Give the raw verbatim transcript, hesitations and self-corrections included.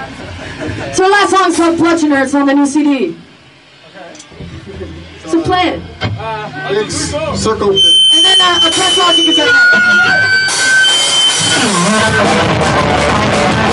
So our last song's called Bludgeoner. It's on the new C D. Okay. So play it. Uh, Big circle. And then uh, a press log you can say.